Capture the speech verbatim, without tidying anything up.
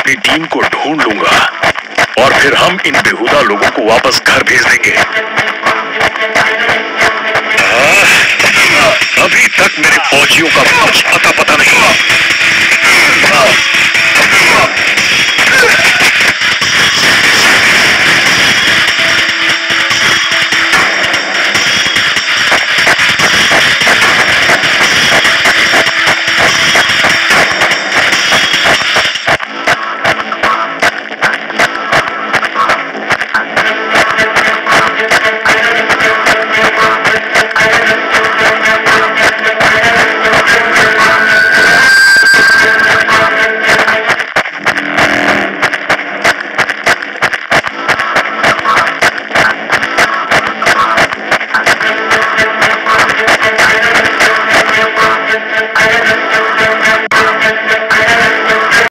अपनी टीम को ढूंढ लूंगा और फिर हम इन बेहुदा लोगों को वापस घर भेज देंगे। अभी तक मेरे फौजियों का कुछ अता पता नहीं।